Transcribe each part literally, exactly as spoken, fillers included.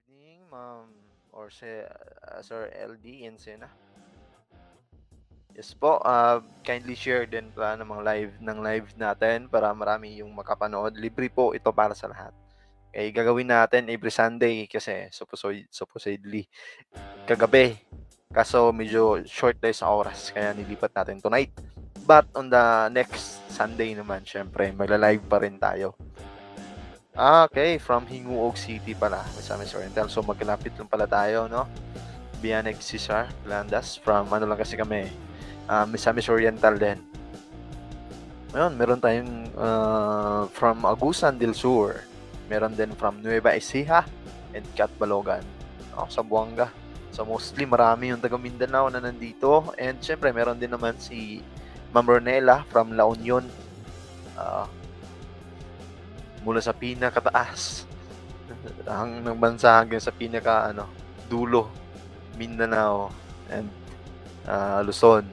Evening, ma'am, or si uh, Sir L D Encena. Yes po, ah, kindly share din pala ng mga live ng live natin para marami yung makapanood. Libre po ito para sa lahat. Eh, gagawin natin every Sunday kasi supposoid supposedly kagabi. Kaso medyo short tayo sa oras kaya nilipat natin tonight. But on the next Sunday naman, syempre, magla-live pa rin tayo. Ah, okay, from Hinguog City pala, Misamis Oriental. So magkalapit lang pala tayo, no? Bianeg Cesar Landas from ano lang kasi kami, uh, Misamis Oriental din. Ayun, meron tayong uh, from Agusan del Sur. Meron din from Nueva Ecija and Catbalogan. Oh, sa Buanga. So mostly marami yung taga Mindanao na nandito. And syempre meron din naman si Ma'am Ronela from La Union. Uh, mula sa pinakataas ang ng bansa hanggang sa pinaka ano dulo, Mindanao and uh, Luzon.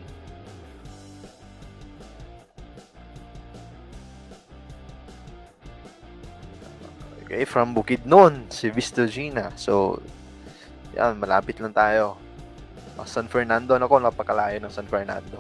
Okay, from Bukidnon, si Vista Gina. So, yan, malapit lang tayo. Uh, San Fernando, nako, napakalayo ng San Fernando.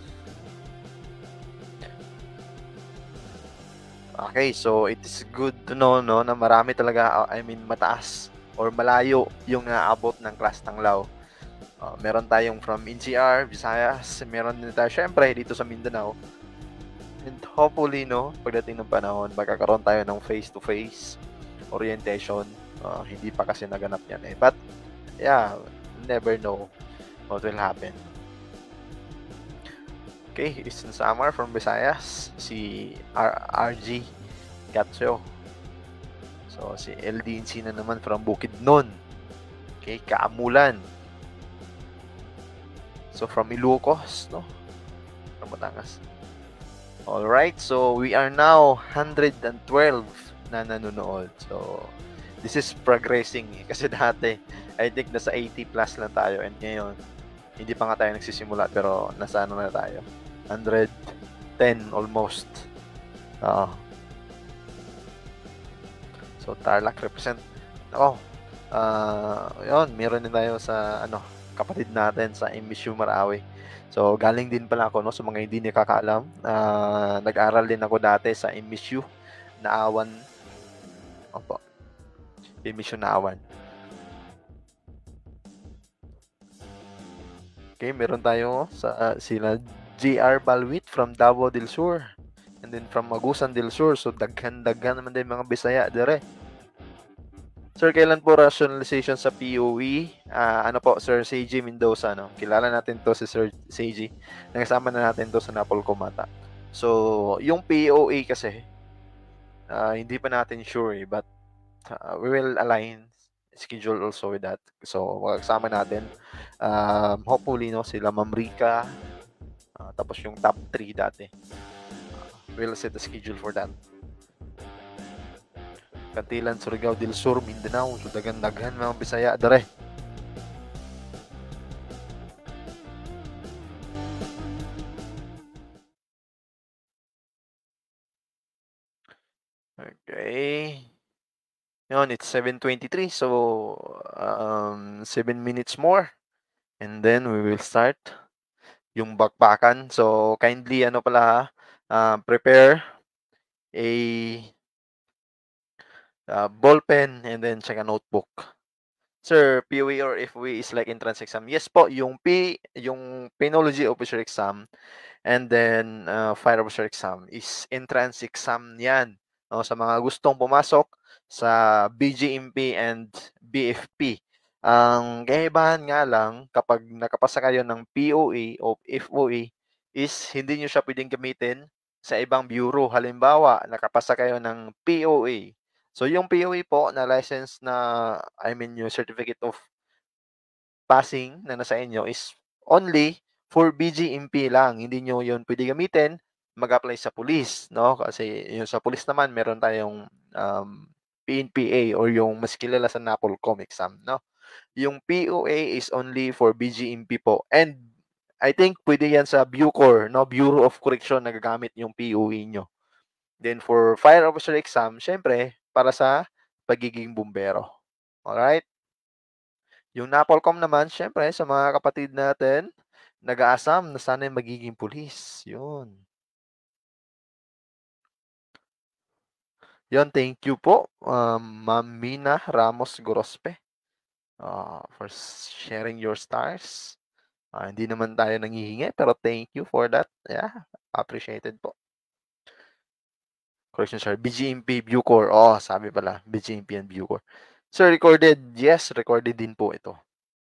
Okay, so it is good to know, no, na marami talaga, uh, I mean, mataas or malayo yung naabot ng Class Tanglaw. Uh, meron tayong from N C R, Visayas, meron din tayo, syempre, dito sa Mindanao. And hopefully, no, pagdating ng panahon, magkakaroon tayo ng face-to-face orientation. Uh, hindi pa kasi naganap yan eh. But, yeah, never know what will happen. Okay, Eastern Samar from Visayas, si R- RG Gatso. So, si L D Encina naman from Bukidnon. Okay, Kaamulan. So, from Ilocos, no? From Batangas. Alright, so we are now one hundred twelve na nanonood. So, this is progressing eh. Kasi dati, I think nasa eighty plus lang tayo and ngayon, hindi pa nga tayo nagsisimula pero nasa ano na tayo? one hundred ten almost. Oo. So, Tarlac represent. Oh, uh, yun, meron din tayo sa ano, kapatid natin sa M S U Marawi. So, galing din pala ako, no, sa mga hindi nakakaalam. Uh, nag-aral din ako dati sa M S U Naawan. Opo. M S U Naawan. Okay, meron tayo sa uh, sila J R Balwit from Davao del Sur. And then from Agusan del Sur. So, daghan-daghan naman din mga Bisaya dire. Sir, kailan po rationalization sa P O E? Uh, ano po, Sir Seiji Mendoza, no? Kilala natin to si Sir Seiji. Nakasama na natin to sa Napolcom ata. So, yung P O E kasi, uh, hindi pa natin sure eh, but uh, we will align schedule also with that. So, makakasama natin. Um, hopefully, no, sila Ma'am Rica, uh, tapos yung top three dati. Uh, we'll set a schedule for that. Kantilan, Surigao del Sur, Mindanao. So, dagan-dagan mga Bisaya dare. Okay. Yun, it's seven twenty-three. So, um, seven minutes more. And then, we will start yung bakbakan. So, kindly, ano pala, uh, prepare a uh, ball pen and then check a notebook. Sir, P O E or F O E is like entrance exam? Yes po, yung P, yung Penology Officer exam and then uh, Fire Officer exam is entrance exam yan. No, sa mga gustong pumasok sa B G M P and B F P. Ang kaibahan nga lang, kapag nakapasa kayo ng P O E o F O E, is hindi nyo siya pwedeng gamitin sa ibang bureau. Halimbawa, nakapasa kayo ng P O E. So, yung P O E po na license na, I mean, yung certificate of passing na nasa inyo is only for B G M P lang. Hindi nyo yun pwede gamitin mag-apply sa police, no? Kasi yung sa police naman, meron tayong um, P N P A or yung mas kilala sa NAPOLCOM exam, no? Yung P O A is only for B G M P po. And I think pwede yan sa Bucor, no? Bureau of Correction na gagamit yung P O A nyo. Then for fire officer exam, syempre, para sa pagiging bumbero. Alright? Yung NAPOLCOM naman siyempre sa mga kapatid natin, nag-aasam na sana'y magiging pulis, yun. Yun, thank you po, um, Ma'am Mina Ramos Gorospe, ah, for sharing your stars. Ah, hindi naman tayo nanghihingi pero thank you for that. Yeah, appreciated po. Correction sir, B G M P Bucor. Oo, sabi pala, B G M P and Bucor. Sir, recorded. Yes, recorded din po ito.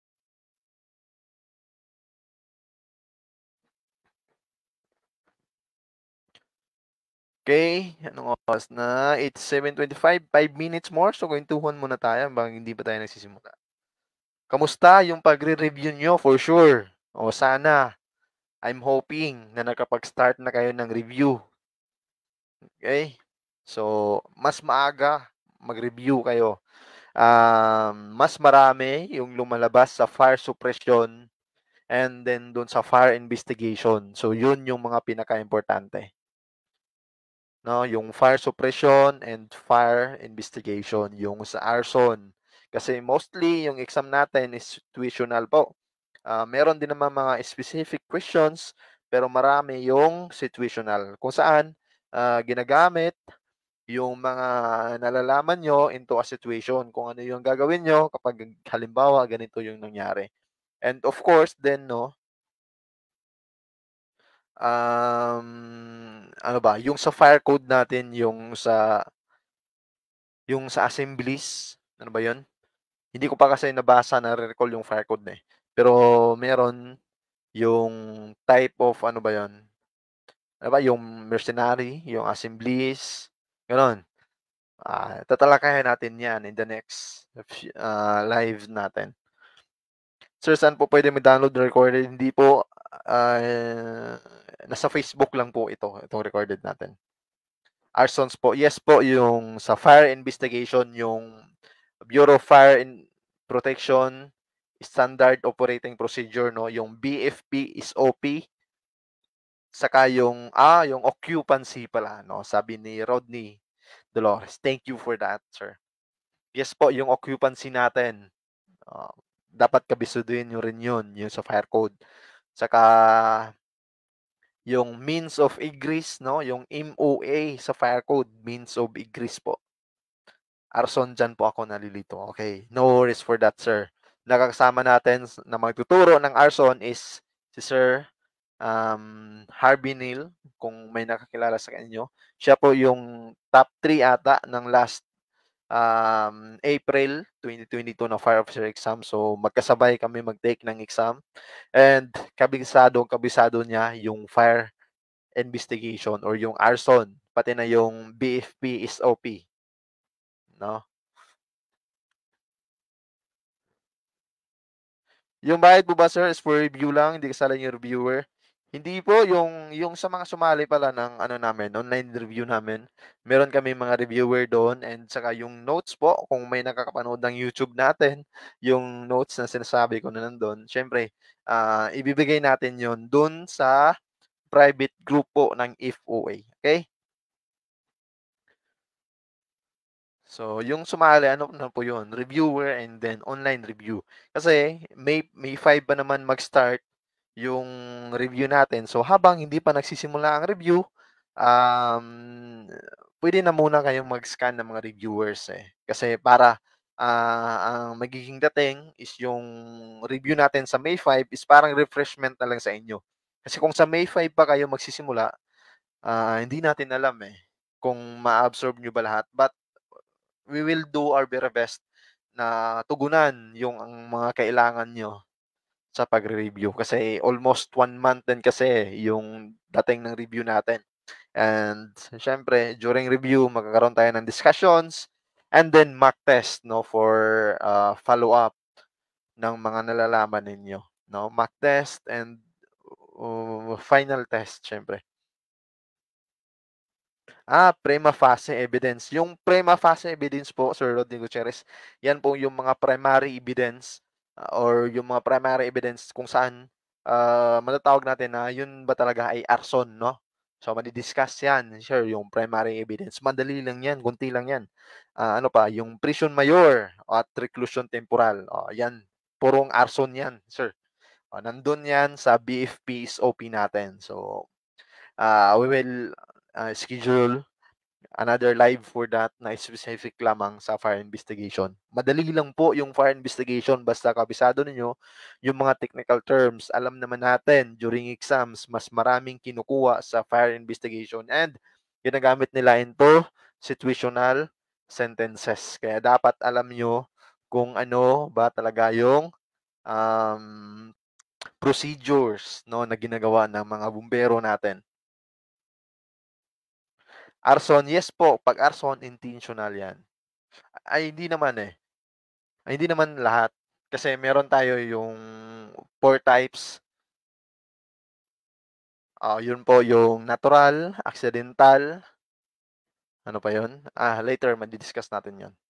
Okay, anong oras na? It's seven twenty-five, five minutes more. So, kwentuhan muna tayo habang hindi pa tayo nagsisimula. Kamusta yung pagre-review nyo? For sure. O sana, I'm hoping na nakapag-start na kayo ng review. Okay? So, mas maaga mag-review kayo. Um, mas marami yung lumalabas sa fire suppression and then doon sa fire investigation. So, yun yung mga pinaka-importante. No, yung fire suppression and fire investigation, yung sa arson. Kasi mostly yung exam natin is situational po. Uh, meron din naman mga specific questions, pero marami yung situational. Kung saan uh, ginagamit yung mga nalalaman nyo into a situation. Kung ano yung gagawin nyo kapag halimbawa ganito yung nangyari. And of course, then, no, um, ano ba, yung sa fire code natin, yung sa yung sa assemblies, ano ba yun? Hindi ko pa kasi nabasa, na-recall yung fire code na eh. Pero meron yung type of ano ba yun? Ano ba, yung mercenary, yung assemblies, gano'n. Ah, tatalakayan natin yan in the next uh, live natin. Sir, saan po pwede mag-download ng recorded? Hindi po, uh, nasa Facebook lang po ito, itong recorded natin. Arsons po, yes po, yung sa fire investigation, yung Bureau of Fire and Protection Standard Operating Procedure, no, yung B F P is O P, saka yung ah yung occupancy pala, no, sabi ni Rodney Dolores. Thank you for that, sir. Yes po, yung occupancy natin, uh, dapat kabisuduhin nyo rin yun, yung sa fire code. Saka yung means of egress, no, yung M O A sa fire code, means of egress po. Arson, dyan po ako nalilito. Okay, no worries for that, sir. Nakakasama natin na magtuturo ng arson is si Sir um, Harvey Neal, kung may nakakilala sa inyo. Siya po yung top three ata ng last um, April twenty twenty-two na fire officer exam. So, magkasabay kami mag-take ng exam. And kabisado, kabisado niya yung fire investigation or yung arson, pati na yung B F P S O P. No? Yung bayad po ba, sir, is for review lang, hindi kasali yung reviewer? Hindi po, yung yung sa mga sumali pala ng ano namin, online review namin, meron kami mga reviewer doon and saka yung notes po, kung may nakakapanood ng YouTube natin, yung notes na sinasabi ko na nandun, syempre, ah, ibibigay natin yun dun sa private group po ng F O A. Okay? So, yung sumali, ano na po yun, reviewer and then online review. Kasi May May five pa naman mag-start yung review natin. So, habang hindi pa nagsisimula ang review, um, pwede na muna kayong mag-scan ng mga reviewers eh. Kasi para ah, ang magiging dating is yung review natin sa May five is parang refreshment na lang sa inyo. Kasi kung sa May five pa kayo magsisimula, ah, hindi natin alam eh kung ma-absorb nyo ba lahat. But we will do our very best na tugunan yung ang mga kailangan nyo sa pagre-review kasi almost one month din kasi yung dating ng review natin. And siyempre, during review, magkakaroon tayo ng discussions and then mock test, no, for uh, follow-up ng mga nalalaman ninyo. No? Mock test and uh, final test, siyempre. Ah, prima facie evidence. Yung prima facie evidence po, Sir Rodney Gutierrez, yan po yung mga primary evidence uh, or yung mga primary evidence kung saan uh, matatawag natin na yun ba talaga ay arson, no? So, madi-discuss yan, sure, yung primary evidence. Madali lang yan, kunti lang yan. Uh, ano pa, yung prison mayor at reclusion temporal. Oh, yan, purong arson yan, sir. Oh, nandun yan sa B F P S O P natin. So, uh, we will uh, schedule another live for that na specific lamang sa fire investigation. Madali lang po yung fire investigation basta kabisado ninyo yung mga technical terms. Alam naman natin during exams, mas maraming kinukuha sa fire investigation and ginagamit nila into situational sentences. Kaya dapat alam nyo kung ano ba talaga yung um, procedures no na ginagawa ng mga bumbero natin. Arson, yes po. Pag arson, intentional yan. Ay, hindi naman eh. Ay, hindi naman lahat. Kasi meron tayo yung four types. Uh, yun po yung natural, accidental. Ano pa yun? Ah, later, madidiscuss natin yun.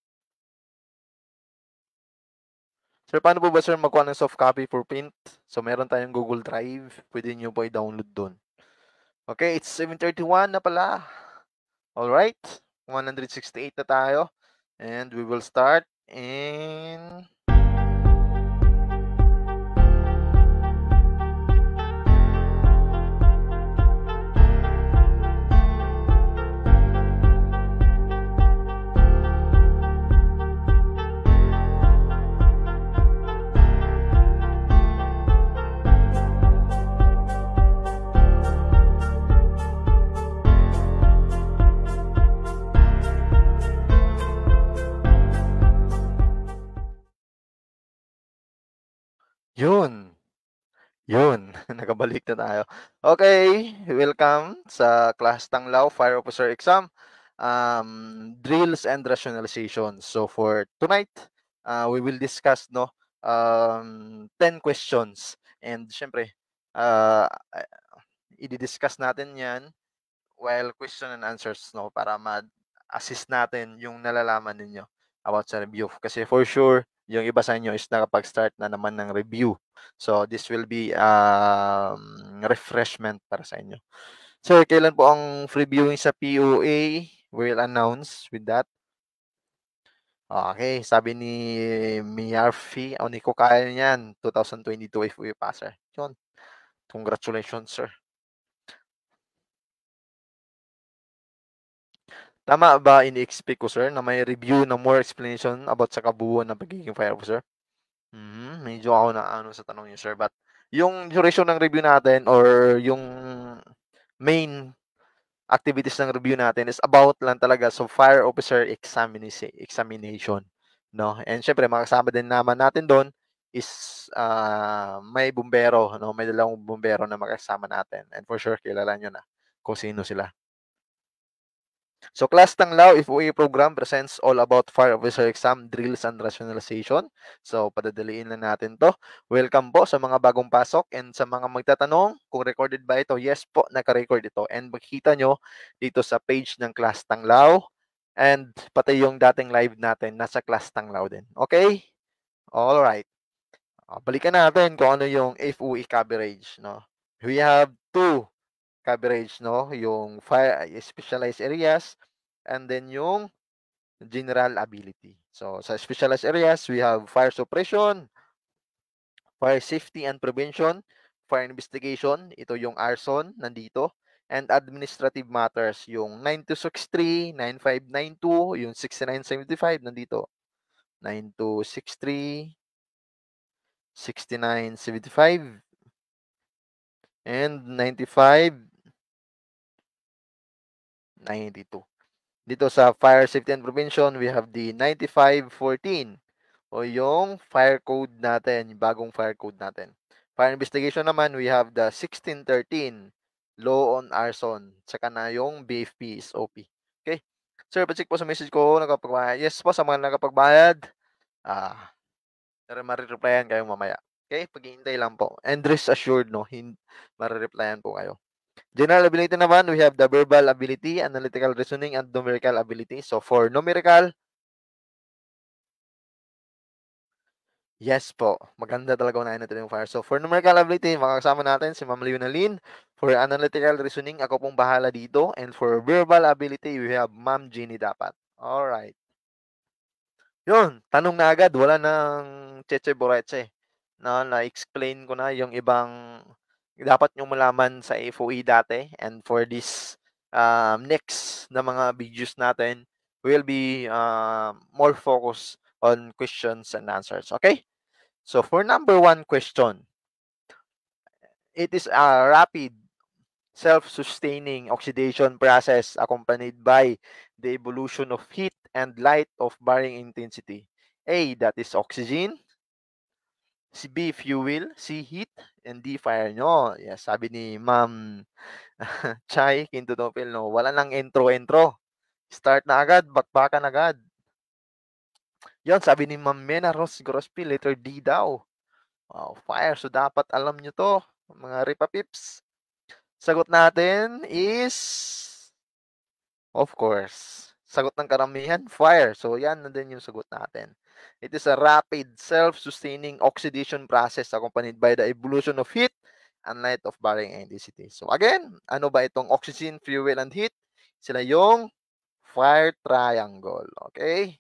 Sir, paano po ba sir magkuha ng soft copy for print? So, meron tayong Google Drive. Pwede nyo po i-download doon. Okay, it's seven thirty-one na pala. Alright, one sixty-eight na tayo. And we will start in... Yun. Yun. Nakabalik na tayo. Okay. Welcome sa Class Tanglaw Fire Officer Exam. Um, drills and rationalization. So for tonight, uh, we will discuss no um, ten questions. And syempre, uh, i-discuss natin yan while question and answers no para ma-assist natin yung nalalaman ninyo about sa review. Kasi for sure, yung iba sa inyo is nakapag-start na naman ng review. So, this will be um, refreshment para sa inyo. Sir, kailan po ang free viewing sa P O A? We'll announce with that. Okay, sabi ni Miyarfi, o ni ko kaya niyan, twenty twenty-two F O A passer. Yun. Congratulations, sir. Tama ba ini-expect ko, sir, na may review na more explanation about sa kabuuan ng pagiging fire officer? Hmm, medyo ako na ano sa tanong niyo, sir. But yung duration ng review natin or yung main activities ng review natin is about lang talaga so fire officer examination, no? And syempre, makasama din naman natin doon is uh, may bumbero, no? May dalawang bumbero na makasama natin. And for sure, kilala nyo na kung sino sila. So, Class Tanglaw F O A program presents all about fire officer exam, drills, and rationalization. So, padadaliin na natin to. Welcome po sa mga bagong pasok and sa mga magtatanong kung recorded ba ito. Yes po, naka-record ito. And makikita nyo dito sa page ng Class Tanglaw and pati yung dating live natin nasa Class Tanglaw din. Okay? Alright. Balikan natin kung ano yung F O A coverage. No? We have two coverage, no? Yung fire specialized areas and then yung general ability. So, sa specialized areas, we have fire suppression, fire safety and prevention, fire investigation, ito yung arson, nandito, and administrative matters, yung nine two six three, nine five nine two, yung sixty-nine seventy-five, nandito. nine two six three, sixty-nine seventy-five, and ninety-five ninety-two. Dito sa Fire Safety and Prevention, we have the ninety-five fourteen o yung fire code natin, yung bagong fire code natin. Fire investigation naman, we have the sixteen thirteen Law on Arson, saka na yung B F P S O P. Okay? Sir, pacheck po sa message ko, nakapagbayad. Yes po, sa mga nakapagbayad, ah, marireplyan kayo mamaya. Okay? Pag-iintay lang po. And rest assured, no, marireplyan po kayo. General ability naman, we have the verbal ability, analytical reasoning, and numerical ability. So, for numerical, yes po. Maganda talaga unahin natin yung fire. So, for numerical ability, makakasama natin si Ma'am Leonalyn. For analytical reasoning, ako pong bahala dito. And for verbal ability, we have Ma'am Jeannie dapat. Alright. Yun, tanong na agad. Wala nang cheche boreche. 'no, na-explain ko na yung ibang dapat niyong malaman sa F O E dati, and for this, um, next na mga videos natin will be, uh, more focus on questions and answers, okay? So for number one question, it is a rapid self-sustaining oxidation process accompanied by the evolution of heat and light of varying intensity. A, that is oxygen. Si B, fuel. C, heat. And D, fire nyo. Yes, sabi ni Ma'am Chai Quintotopil, no, wala nang intro-intro. Start na agad, bakbakan agad. Yon, sabi ni Ma'am Mena Ros Grospil, letter D daw. Wow, fire. So, dapat alam nyo to, mga Ripa Pips. Sagot natin is, of course, sagot ng karamihan, fire. So, yan na din yung sagot natin. It is a rapid, self-sustaining oxidation process accompanied by the evolution of heat and light of varying intensity. So, again, ano ba itong oxygen, fuel, and heat? Sila yung fire triangle. Okay?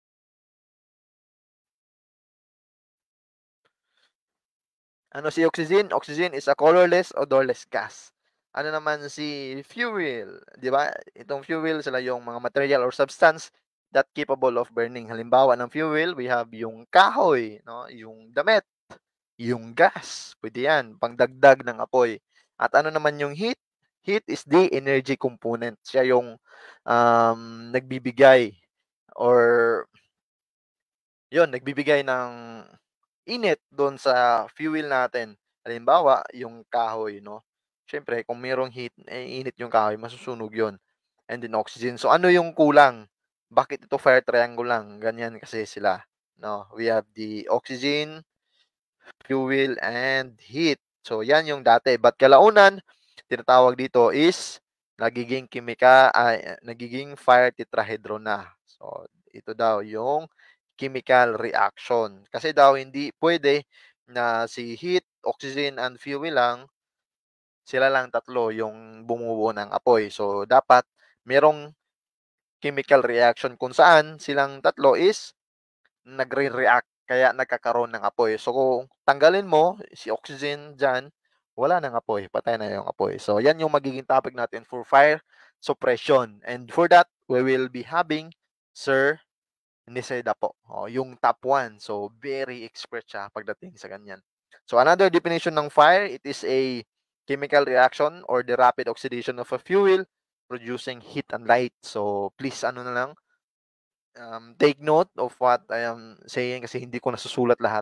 Ano si oxygen? Oxygen is a colorless, odorless gas. Ano naman si fuel? Di ba? Itong fuel, sila yung mga material or substance that capable of burning. Halimbawa ng fuel, we have yung kahoy, no? Yung damit, yung gas. Pwede yan, pangdagdag ng apoy. At ano naman yung heat? Heat is the energy component. Siya yung um, nagbibigay or yun, nagbibigay ng init doon sa fuel natin. Halimbawa, yung kahoy, no? Siyempre, kung merong heat, eh, init yung kahoy, masusunog yon. And then oxygen. So, ano yung kulang? Bakit ito fire triangle lang? Ganyan kasi sila. No? We have the oxygen, fuel, and heat. So, yan yung dati. But kalaunan, tinatawag dito is nagiging kimika, ay, nagiging fire tetrahedron na. So, ito daw yung chemical reaction. Kasi daw hindi pwede na si heat, oxygen, and fuel lang, sila lang tatlo yung bumubuo ng apoy. So, dapat merong chemical reaction kung saan silang tatlo is nagre-react kaya nagkakaroon ng apoy. So, kung tanggalin mo si oxygen diyan, wala ng apoy, patay na yung apoy. So, yan yung magiging topic natin for fire suppression. And for that, we will be having Sir Niseda po, oh, yung top one. So, very expert siya pagdating sa ganyan. So, another definition ng fire, it is a chemical reaction or the rapid oxidation of a fuel producing heat and light. So, please, ano na lang, um, take note of what I am saying kasi hindi ko nasusulat lahat.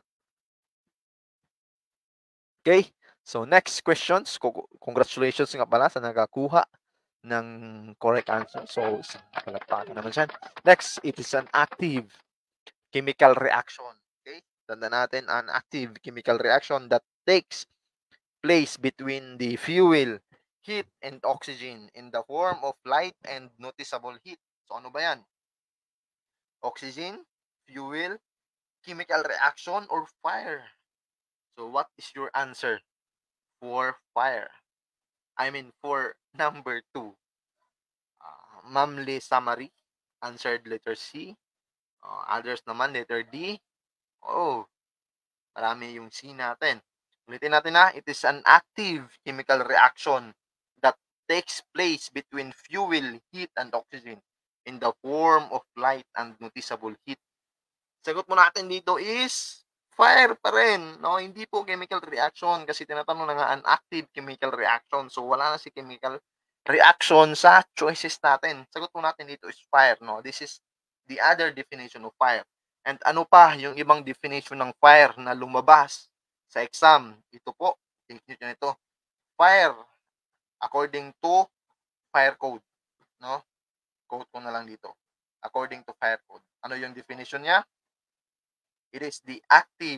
Okay? So, next questions. Congratulations nga pala sa nakakuha ng correct answer. So, palagpakan naman siya. Next, it is an active chemical reaction. Okay? Tanda natin, an active chemical reaction that takes place between the fuel, heat, and oxygen in the form of light and noticeable heat. So, ano ba yan? Oxygen, fuel, chemical reaction, or fire? So, what is your answer for fire? I mean, for number two. Uh, Ma'am Lee Samari answered letter C. Uh, others naman, letter D. Oh, marami yung C natin. Ulitin natin na, it is an active chemical reaction that takes place between fuel, heat, and oxygen in the form of light and noticeable heat. Sagot mo natin dito is fire pa rin. No? Hindi po chemical reaction kasi tinatanong na nga an active chemical reaction. So, wala na si chemical reaction sa choices natin. Sagot mo natin dito is fire. No? This is the other definition of fire. And ano pa yung ibang definition ng fire na lumabas sa exam? Ito po, definition nito. Fire, according to fire code. No? Quote ko na lang dito. According to fire code. Ano yung definition niya? It is the active.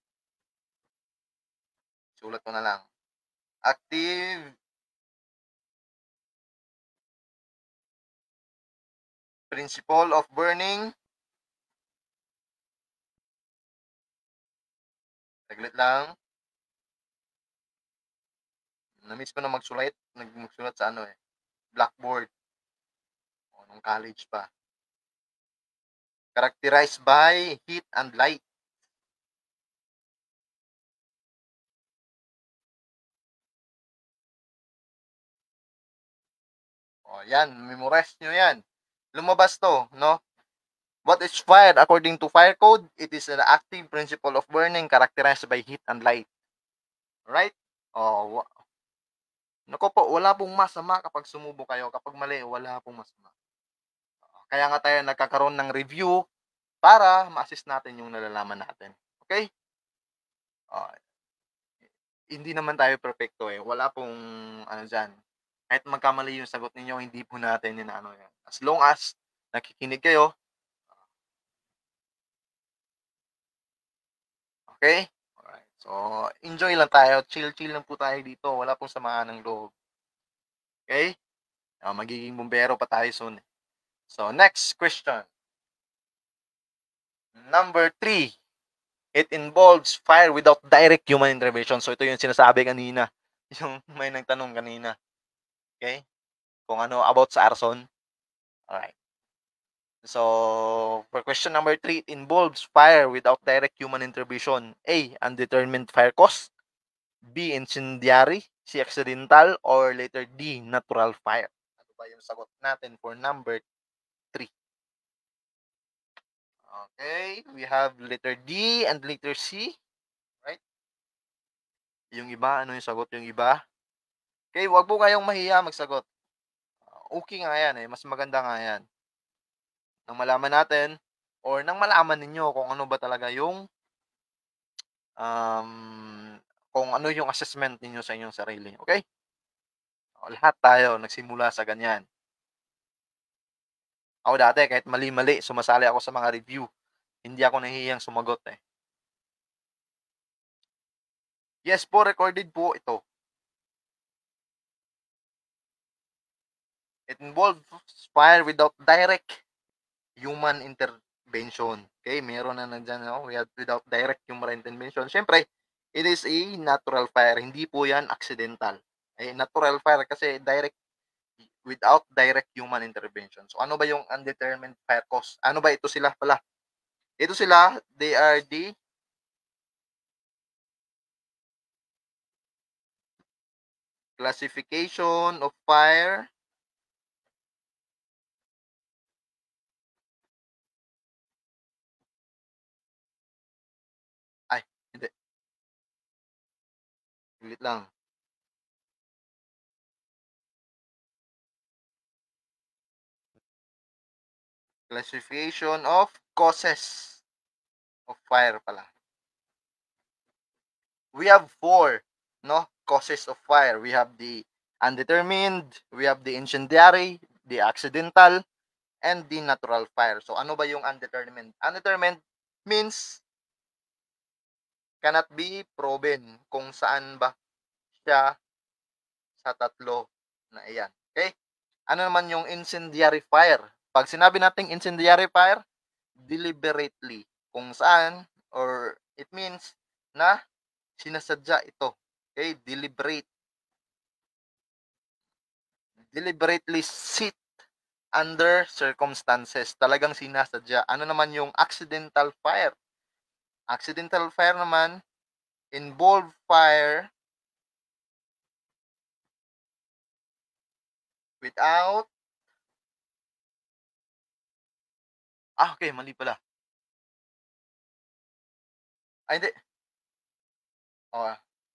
Sulat ko na lang. Active principle of burning. Saglit lang. Na-miss ko na magsulat. Nagsulat sa ano eh. Blackboard. O, nung college pa. Characterized by heat and light. O, yan, memorize nyo yan. Lumabas to, no? What is fire? According to fire code, it is an active principle of burning characterized by heat and light. Right? O, naku po, wala pong masama kapag sumubo kayo. Kapag mali, wala pong masama. Kaya nga tayo nagkakaroon ng review para ma-assist natin yung nalalaman natin. Okay? Uh, hindi naman tayo perfecto eh. Wala pong ano dyan. Kahit magkamali yung sagot ninyo, hindi po natin yun ano yan. As long as nakikinig kayo, okay? Alright. So, enjoy lang tayo. Chill-chill lang po tayo dito. Wala pong samaan ng loob. Okay? Uh, magiging bumbero pa tayo soon. So, next question. Number three. It involves fire without direct human intervention. So, ito yung sinasabi kanina. Yung may nagtanong kanina. Okay? Kung ano, about sa arson. Alright. So, for question number three, it involves fire without direct human intervention. A, undetermined fire cause. B, incendiary. C, accidental. Or letter D, natural fire. Ano ba yung sagot natin for number three? Okay, we have letter D and letter C. Right? Yung iba, ano yung sagot yung iba? Okay, wag po kayong mahiya magsagot. Okay nga yan eh, mas maganda nga yan. Nang malaman natin, or nang malaman ninyo kung ano ba talaga yung um, kung ano yung assessment ninyo sa inyong sarili. Okay? O, lahat tayo nagsimula sa ganyan. Ako dati, kahit mali-mali, sumasali ako sa mga review. Hindi ako nahihiyang sumagot eh. Yes po, recorded po ito. It involves fire without direct human intervention. Okay, meron na nandyan, no? We have without direct human intervention. Siyempre, it is a natural fire. Hindi po yan accidental. Eh, natural fire kasi direct without direct human intervention. So, ano ba yung undetermined fire cause? Ano ba ito sila pala? Ito sila, they are the classification of fire ay, hindi. Ulit lang. Classification of causes of fire pala. We have four, no, causes of fire. We have the undetermined, we have the incendiary, the accidental, and the natural fire. So, ano ba yung undetermined? Undetermined means cannot be proven kung saan ba siya sa tatlo na iyan. Okay? Ano naman yung incendiary fire? Pag sinabi nating incendiary fire, deliberately. Kung saan, or it means na sinasadya ito. Okay? Deliberate. Deliberately sit under circumstances. Talagang sinasadya. Ano naman yung accidental fire? Accidental fire naman, involve fire without ah, okay, mali pala. Ay, hindi. Oh,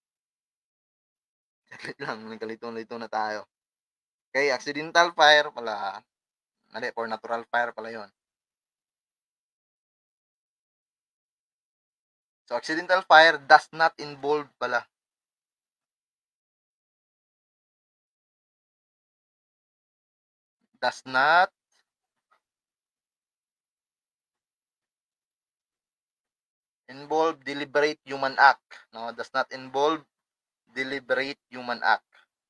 saglit lang, nagkalito-lito na tayo. Okay, accidental fire pala. Mali, for natural fire pala yon. So, accidental fire does not involve pala. Does not involve deliberate human act. No, does not involve deliberate human act.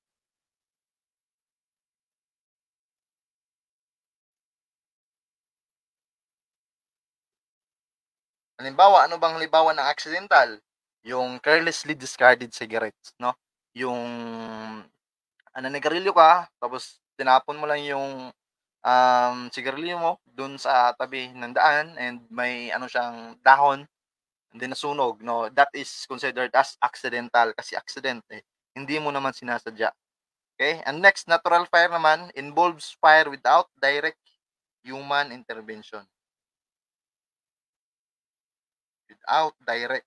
Halimbawa, ano bang halimbawa ng accidental? Yung carelessly discarded cigarettes, no? Yung ano, nagarilyo ka, tapos tinapon mo lang yung um, sigarilyo mo dun sa tabi ng daan and may ano siyang dahon and then nasunog, no? That is considered as accidental kasi accident eh. Hindi mo naman sinasadya. Okay? And next, natural fire naman involves fire without direct human intervention. Without direct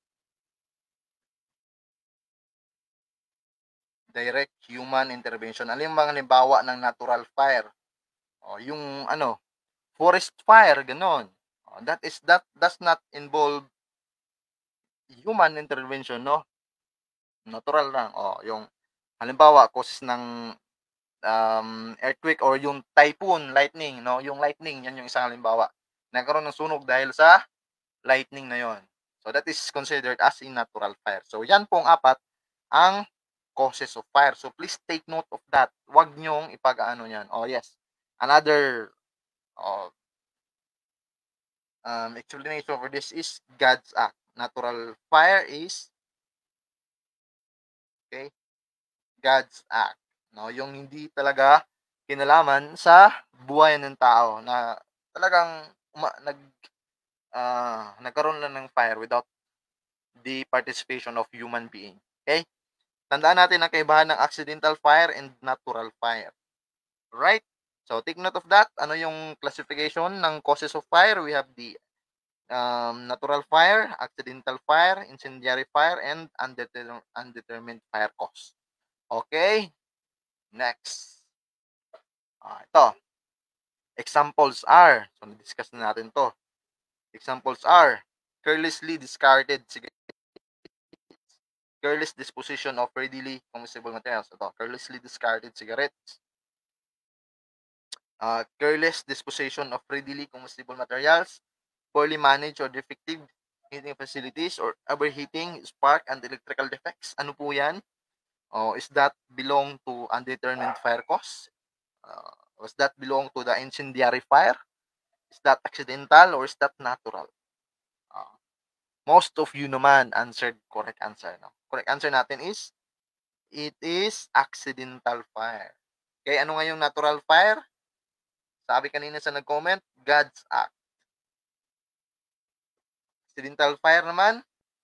direct human intervention. Ano yung mga halimbawa ng natural fire? O, yung ano, forest fire, ganon. O, that is that does not involve human intervention, no? Natural lang. O, yung halimbawa, causes ng um, earthquake or yung typhoon, lightning, no? Yung lightning, yan yung isang halimbawa. Nagkaroon ng sunog dahil sa lightning na yon. So, that is considered as a natural fire. So, yan pong apat ang causes of fire. So, please take note of that. Huwag nyong ipag-ano yan. Oh, yes. Another oh, um, explanation for this is God's act. Natural fire is okay, God's act. No, yung hindi talaga kinalaman sa buhay ng tao na talagang uma, nag uh, nagkaroon lang ng fire without the participation of human being. Okay? Tandaan natin ang kaibahan ng accidental fire and natural fire. Right? So, take note of that. Ano yung classification ng causes of fire? We have the um, natural fire, accidental fire, incendiary fire, and undeter- undetermined fire cause. Okay? Next. Ah, ito. Examples are, so na-discuss na natin to. Examples are, carelessly discarded cigarettes, careless disposition of readily combustible materials. Ito, carelessly discarded cigarettes, uh, careless disposition of readily combustible materials, poorly managed or defective heating facilities, or overheating, spark, and electrical defects. Ano po yan? Oh, is that belong to undetermined fire cause? Uh, was that belong to the incendiary fire? Is that accidental or is that natural? Uh, most of you naman answered correct answer. No? Correct answer natin is, it is accidental fire. Okay, ano nga yung natural fire? Sabi kanina sa nag-comment, God's act. Accidental fire naman,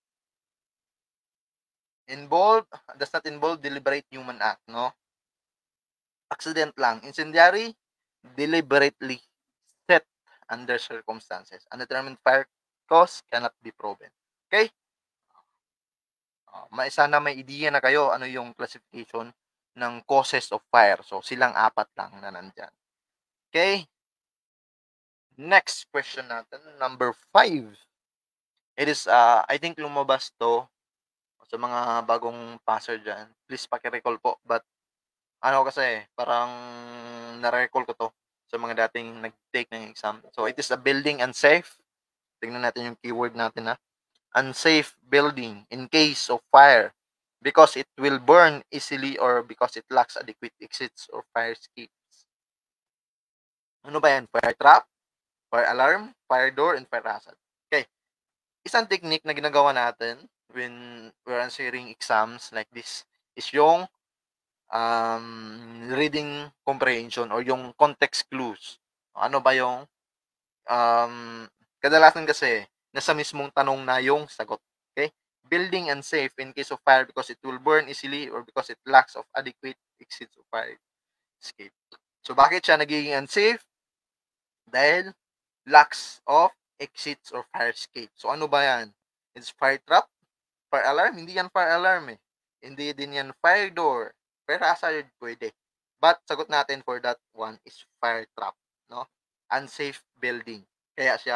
involve, does not involve deliberate human act, no? Accident lang. Incendiary, deliberately set under circumstances. Undetermined fire cause cannot be proven. Okay? Uh, may sana may idea na kayo ano yung classification ng causes of fire. So, silang apat lang na nandyan. Okay? Next question natin, number five. It is, uh, I think lumabas to sa mga bagong passer dyan. Please paki-recall po. But, ano kasi, parang na-recall ko to sa mga dating nag-take ng exam. So, it is a building unsafe. Tingnan natin yung keyword natin, ha. Unsafe building in case of fire because it will burn easily or because it lacks adequate exits or fire escapes. Ano ba yan? Fire trap, fire alarm, fire door, and fire hazard. Okay. Isang technique na ginagawa natin when we're answering exams like this is yung um, reading comprehension or yung context clues. Ano ba yung um, kadalasan kasi nasa mismong tanong na yung sagot. Okay? Building unsafe in case of fire because it will burn easily or because it lacks of adequate exits of fire escape. So, bakit siya nagiging unsafe? Dahil lacks of exits or fire escape. So, ano ba yan? It's fire trap, fire alarm? Hindi yan fire alarm eh. Hindi din yan fire door. Fire hazard pwede. But, sagot natin for that one is fire trap. No? Unsafe building. Kaya siya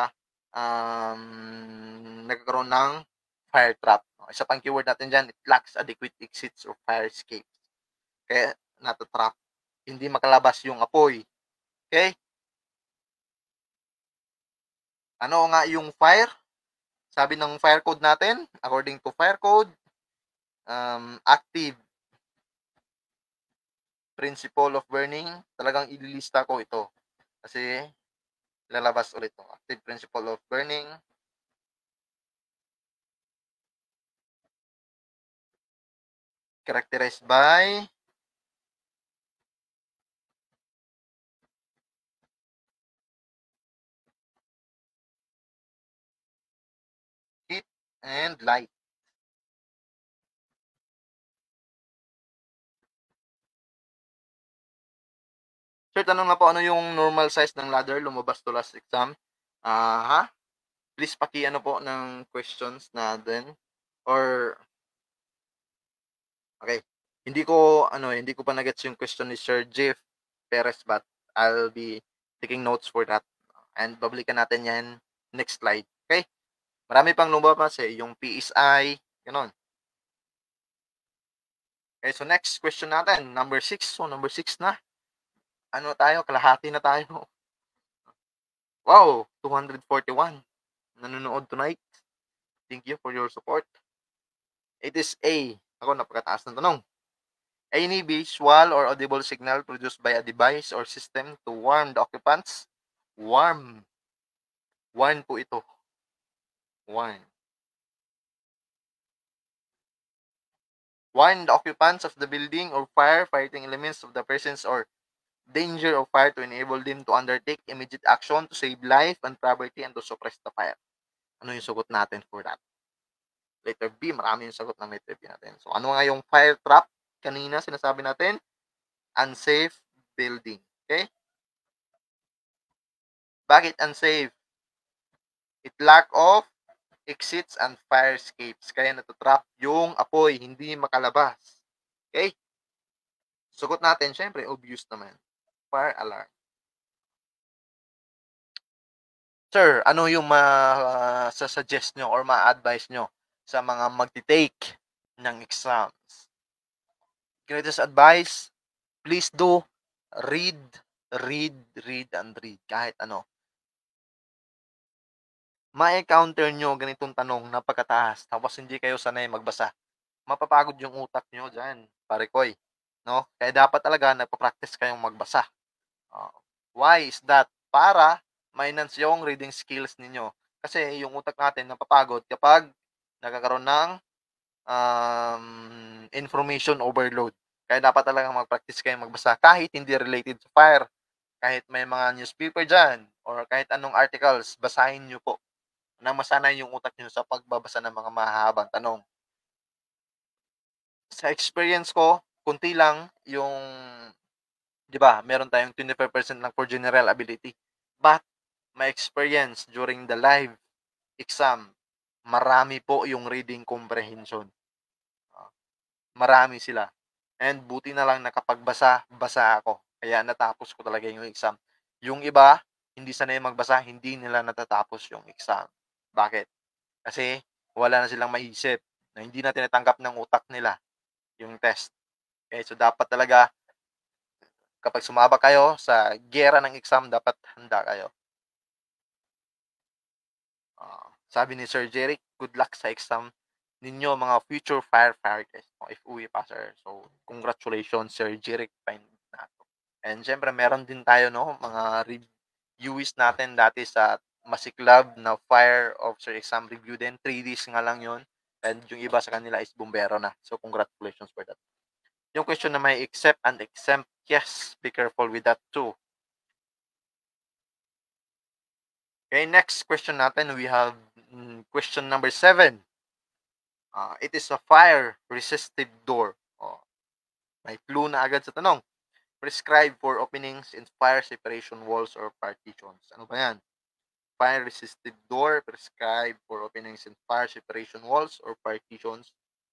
um, nagkaroon ng fire trap. Isa pang keyword natin dyan, it lacks adequate exits or fire escapes. Kaya natatrap. Hindi makalabas yung apoy. Okay? Ano nga yung fire? Sabi ng fire code natin, according to fire code, um, active principle of burning, talagang ililista ko ito. Kasi lalabas ulit ito. Active principle of burning, characterized by heat and light. Sir, tanong na po, ano yung normal size ng ladder lumabas to last exam? Ah, ha? Please paki-ano po ng questions natin or okay. Hindi ko ano, hindi ko pa na-gets yung question ni Sir Jeff Perez, but I'll be taking notes for that. And babalikan natin 'yan next slide. Okay? Marami pang lumabas eh, yung P S I, gano'n. Okay, so next question natin, number six. So number six na. Ano tayo, kalahati na tayo. Wow, two hundred forty-one nanonood tonight. Thank you for your support. It is A. Ako, napakataas ng tanong. Any visual or audible signal produced by a device or system to warn the occupants? Warm. Warn po ito. Warn. Warn the occupants of the building or firefighting elements of the presence or danger of fire to enable them to undertake immediate action to save life and property and to suppress the fire. Ano yung sagot natin for that? Letter B, marami yung sagot ng letter B natin. So, ano nga yung fire trap? Kanina, sinasabi natin, unsafe building. Okay? Bakit unsafe? It lack of exits and fire escapes. Kaya natatrap yung apoy, hindi makalabas. Okay? Sagot natin, syempre, obvious naman. Fire alarm. Sir, ano yung ma-suggest nyo or ma-advise nyo sa mga magti-take ng exams? Greatest advice, please do read, read, read, and read. Kahit ano. Ma-encounter nyo ganitong tanong na pagkataas tapos hindi kayo sanay magbasa. Mapapagod yung utak nyo dyan, pare koy. No? Kaya dapat talaga nagpa-practice kayong magbasa. Uh, why is that? Para ma-enhance yung reading skills ninyo. Kasi yung utak natin napapagod kapag nagkakaroon ng um, information overload. Kaya dapat talaga mag-practice kayo magbasa kahit hindi related to fire. Kahit may mga newspaper dyan or kahit anong articles, basahin nyo po na masanay yung utak nyo sa pagbabasa ng mga mahahabang tanong. Sa experience ko, kunti lang yung, di ba, meron tayong twenty-five percent lang for general ability. But, my experience during the live exam, marami po yung reading comprehension. Uh, marami sila. And buti na lang nakapagbasa, basa ako. Kaya natapos ko talaga yung exam. Yung iba, hindi sanay magbasa, hindi nila natatapos yung exam. Bakit? Kasi wala na silang maisip na hindi na tinatanggap ng utak nila yung test. Okay, so dapat talaga kapag sumabak kayo sa gera ng exam, dapat handa kayo. Uh, sabi ni Sir Jeric, good luck sa exam ninyo mga future firefighters o if uwi passer. So, congratulations Sir Jeric. And syempre, meron din tayo, no, mga reviewees natin dati sa Masiklab na fire officer exam review din. three days nga lang yon. And yung iba sa kanila is bumbero na. So, congratulations for that. Yung question na may accept and exempt, yes, be careful with that too. Okay, next question natin, we have mm, question number seven. Uh, it is a fire-resistive door. Oh, may clue na agad sa tanong. Prescribe for openings in fire separation walls or partitions. Ano ba yan? Fire-resistive door, prescribe for openings in fire separation walls or partitions.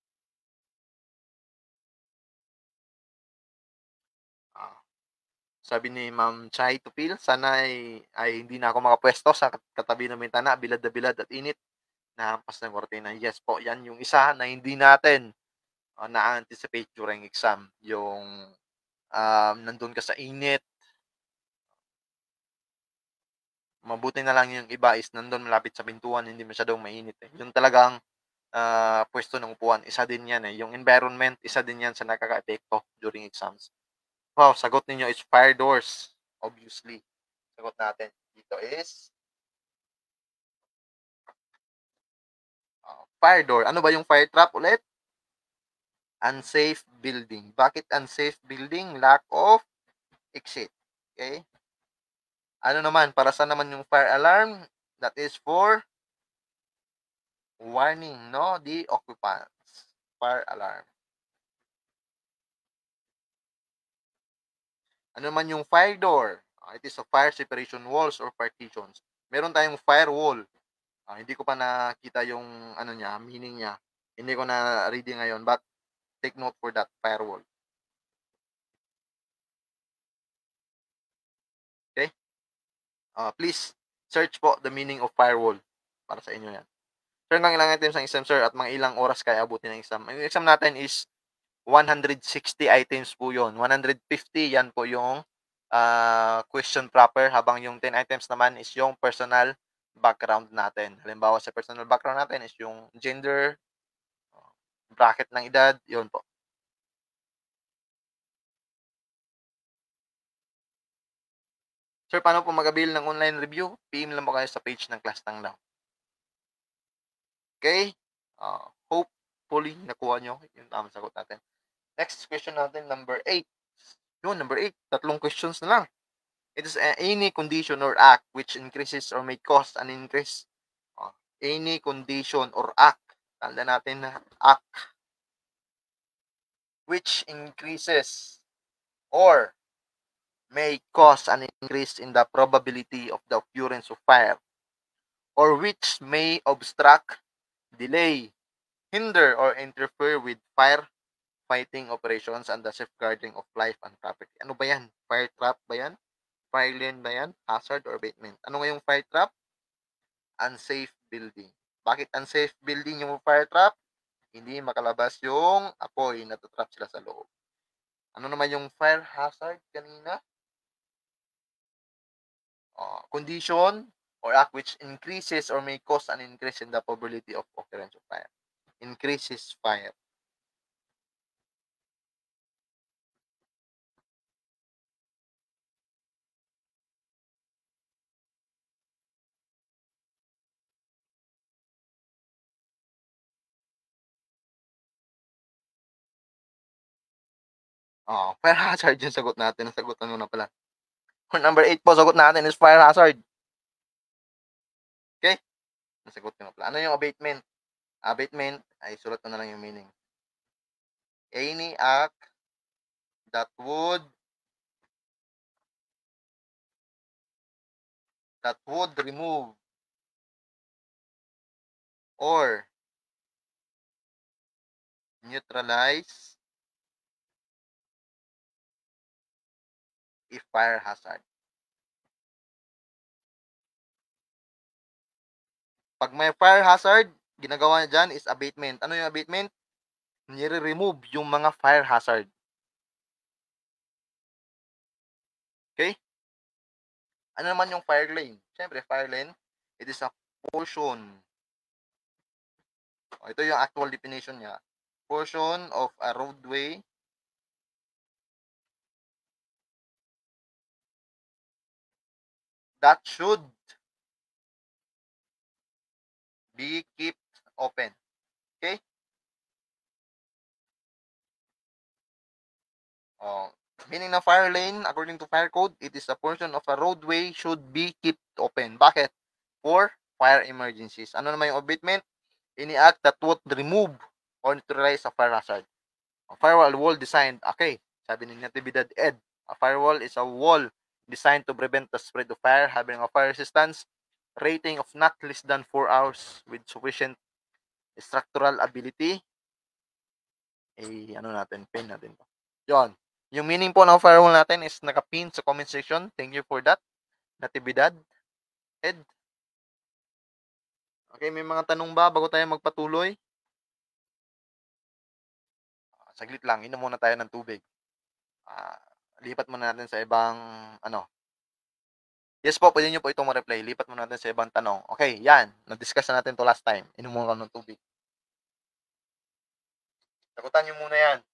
Ah, sabi ni Ma'am Chai Tupil, sana ay, ay hindi na ako makapwesto sa katabi ng bintana, bilad na bilad at init na hampas ng kortina. Yes po, yan yung isa na hindi natin uh, na-anticipate during exam. Yung um, nandun ka sa init, mabuti na lang yung iba is nandun malapit sa pintuan, hindi masyadong mainit. Eh. Yung talagang uh, pwesto ng upuan, isa din yan eh. Yung environment, isa din yan sa nakaka-epekto during exams. Wow, sagot ninyo is fire doors. Obviously. Sagot natin dito is uh, fire door. Ano ba yung fire trap ulit? Unsafe building. Bakit unsafe building? Lack of exit. Okay? Ano naman, para saan naman yung fire alarm? That is for warning, no? The occupants. Fire alarm. Ano naman yung fire door? Uh, it is a fire separation walls or partitions. Meron tayong firewall. Uh, hindi ko pa nakita yung ano niya, meaning niya. Hindi ko na reading ngayon, but take note for that firewall. Okay? Uh, please search po the meaning of firewall para sa inyo yan. Sir, hanggang ilang items ang exam, sir, at mga ilang oras kaya abutin ng exam. Ang exam natin is one hundred sixty items po yun. one hundred fifty, yan po yung uh, question proper, habang yung ten items naman is yung personal background natin. Halimbawa, sa personal background natin is yung gender, bracket ng edad, yun po. Sir, paano po mag-avail ng online review? P M lang po kayo sa page ng Class Tang Now. Okay? Uh, hopefully, nakuha nyo yung tamang sagot natin. Next question natin, number eight. Yun, number eight. Tatlong questions na lang. It is any condition or act which increases or may cause an increase. Uh, any condition or act. Tanda natin na act which increases or may cause an increase in the probability of the occurrence of fire, or which may obstruct, delay, hinder, or interfere with fire fighting operations and the safeguarding of life and property. Ano ba yan? Fire trap ba yan? Fire lane ba yan? Hazard or abatement? Ano nga yung fire trap? Unsafe building. Bakit unsafe building yung fire trap? Hindi makalabas yung apoy, natatrap sila sa loob. Ano naman yung fire hazard kanina? Uh, condition or act which increases or may cause an increase in the probability of occurrence of fire. Increases fire. Oh, fire hazard yung sagot natin. Nasagutan mo na pala. For number eight po, sagot natin is fire hazard. Okay? Nasagot ko na pala. Ano yung abatement? Abatement, ay sulat ko na lang yung meaning. Any act that would that would remove or neutralize a fire hazard. Pag may fire hazard, ginagawa niya dyan is abatement. Ano yung abatement? Nire-remove yung mga fire hazard. Okay? Ano naman yung fire lane? Siyempre, fire lane, it is a portion. O, ito yung actual definition niya. Portion of a roadway that should be kept open. Okay? Oh, meaning ng fire lane, according to fire code, it is a portion of a roadway should be kept open. Bakit? For fire emergencies. Ano naman yung abatement? Any act that would remove or neutralize a fire hazard. A firewall wall designed, okay, sabi ni Natividad Ed, a firewall is a wall designed to prevent the spread of fire, having a fire resistance rating of not less than four hours with sufficient structural ability. Eh, ano natin, pin natin to. Yon. Yung meaning po ng firewall natin is nakapin sa comment section. Thank you for that. Natividad Ed. Okay, may mga tanong ba bago tayo magpatuloy? Saglit lang, inom muna tayo ng tubig. Uh, lipat muna natin sa ibang ano. Yes po, pwede nyo po itong ma-reply. Lipat muna natin sa ibang tanong. Okay, yan. Na-discuss na natin to last time. Inom muna ng tubig. Sagutan nyo muna yan.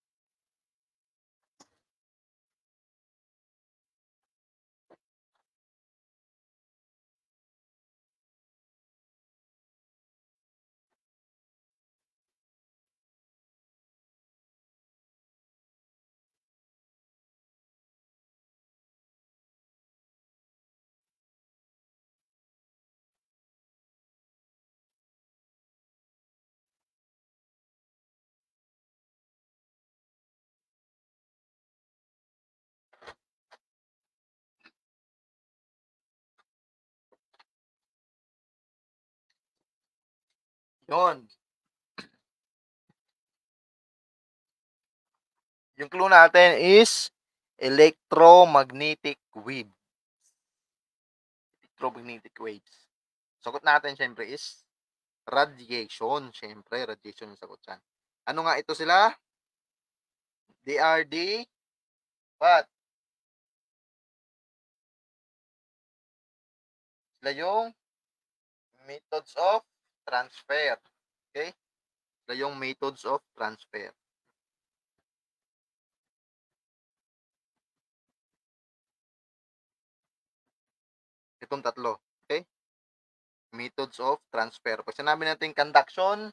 Yun. Yung clue natin is electromagnetic wave. Electromagnetic waves. Sagot natin syempre is radiation. Syempre, radiation yung sagot dyan. Ano nga ito sila? They are the what? Sila yung methods of transfer. Okay? Sila yung methods of transfer. Itong tatlo. Okay? Methods of transfer. Pag sinabi natin conduction,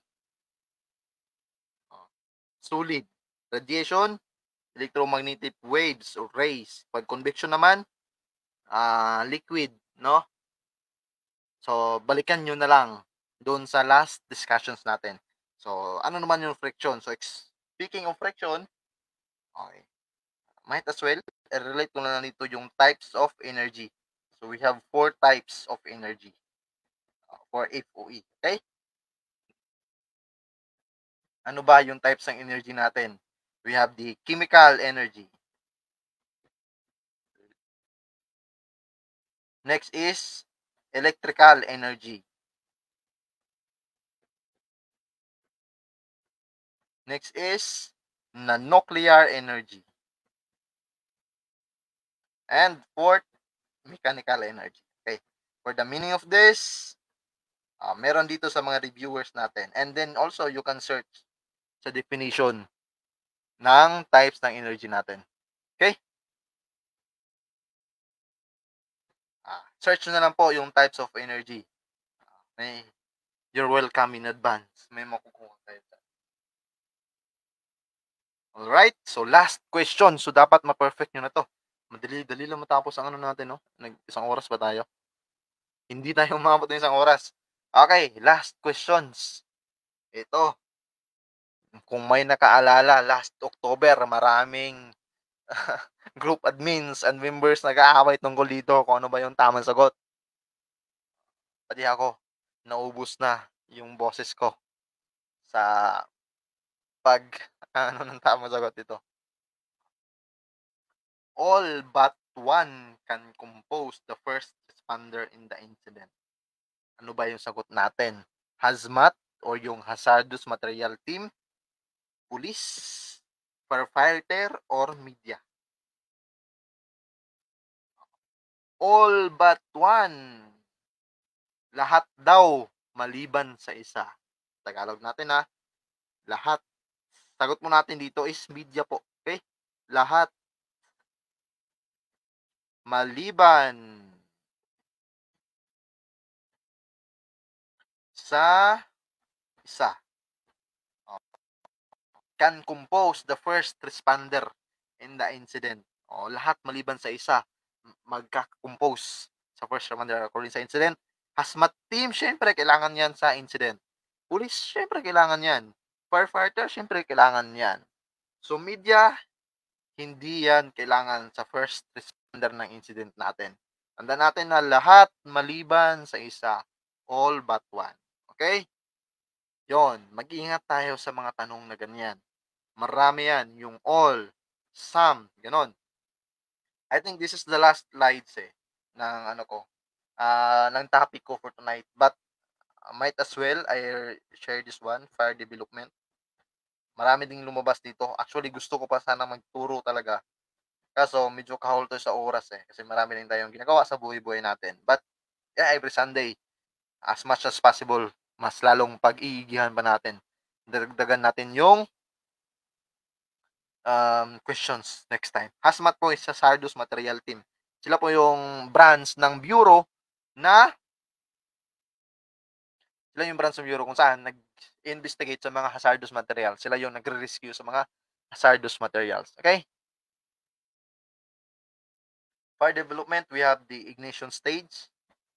solid. Radiation, electromagnetic waves or rays. Pag convection naman, uh, liquid, no? So, balikan nyo na lang doon sa last discussions natin. So, ano naman yung friction? So, speaking of friction, okay, might as well, relate ko na lang dito yung types of energy. So, we have four types of energy uh, for F O E. Okay? Ano ba yung types ng energy natin? We have the chemical energy. Next is electrical energy. Next is nuclear energy. And fourth, mechanical energy. Okay. For the meaning of this, uh, meron dito sa mga reviewers natin. And then also, you can search sa definition ng types ng energy natin. Okay? Uh, search na lang po yung types of energy. Uh, may, you're welcome in advance. May makukuha kayo. Alright, so last question. So, dapat ma-perfect nyo na to. Madali-dali lang matapos ang ano natin, no? Nag isang oras ba tayo? Hindi tayo umabot ng isang oras. Okay, last questions. Ito. Kung may nakaalala, last October, maraming group admins and members nag-aaway tungkol dito kung ano ba yung tamang sagot. Pati ako, naubos na yung boses ko sa pag ano ng tamang sagot dito. All but one can compose the first responder in the incident. Ano ba yung sagot natin? Hazmat or yung hazardous material team, police, firefighter, or media? All but one. Lahat daw maliban sa isa. Tagalog natin ha. Lahat. Sagot mo natin dito is media po. Okay? Lahat maliban sa isa. Can compose the first responder in the incident. O, lahat maliban sa isa magka-compose sa first responder according sa incident. Hazmat team, syempre kailangan yan sa incident. Police, syempre kailangan yan. Firefighter, syempre kailangan yan. So, media, hindi yan kailangan sa first responder ng incident natin. Tandaan natin na lahat maliban sa isa, all but one. Okay? Yon, mag-ingat tayo sa mga tanong na ganyan. Marami yan, yung all, some, ganon. I think this is the last slides eh, ng ano ko, uh, ng topic ko for tonight. But, uh, might as well, I share this one, fire development. Marami ding lumabas dito. Actually, gusto ko pa sana magturo talaga. Kaso, medyo kahol to sa oras eh. Kasi marami din tayong ginagawa sa buhay-buhay natin. But, yeah, every Sunday, as much as possible, mas lalong pag-iigihan pa natin. Dagdagan natin yung um, questions next time. Hazmat po is sa Sardus Material Team. Sila po yung branch ng bureau na sila yung branch ng bureau kung saan nag-investigate sa mga hazardous materials. Sila yung nagre-rescue sa mga hazardous materials. Okay? Fire development, we have the ignition stage.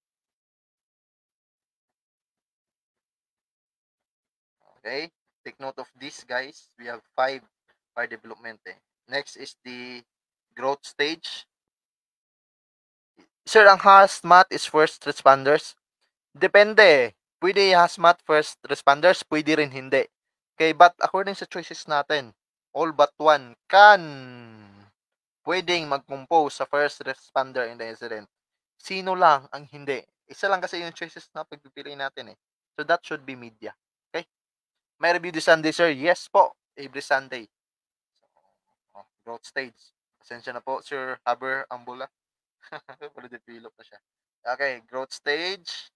Okay? Take note of this, guys. We have five fire development. Eh. Next is the growth stage. Sir, ang hazmat is first responders? Depende. Pwede hazmat, first responders, pwede rin hindi. Okay, but according sa choices natin, all but one can pwedeng mag-compose sa first responder in the incident. Sino lang ang hindi? Isa lang kasi yung choices na pagpipiliin natin eh. So that should be media. Okay? May review this Sunday, sir? Yes po. Every Sunday. Oh, growth stage. Pasensya na po, Sir Haber Ambula. Pero develop na siya. Okay, growth stage.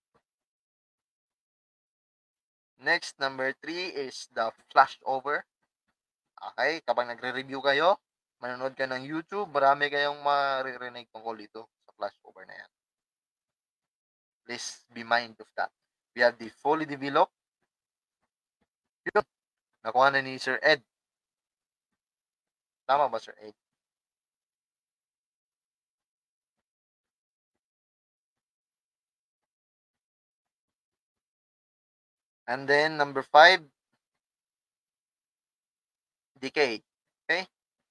Next, number three is the flashover. Okay, kapag nagre-review kayo, manonood ka ng YouTube, marami kayong maririnig tungkol dito sa flashover na yan. Please be mind of that. We have the fully developed. Yun. Nakuha na ni Sir Ed. Tama ba, Sir Ed? And then, number five, decay. Okay?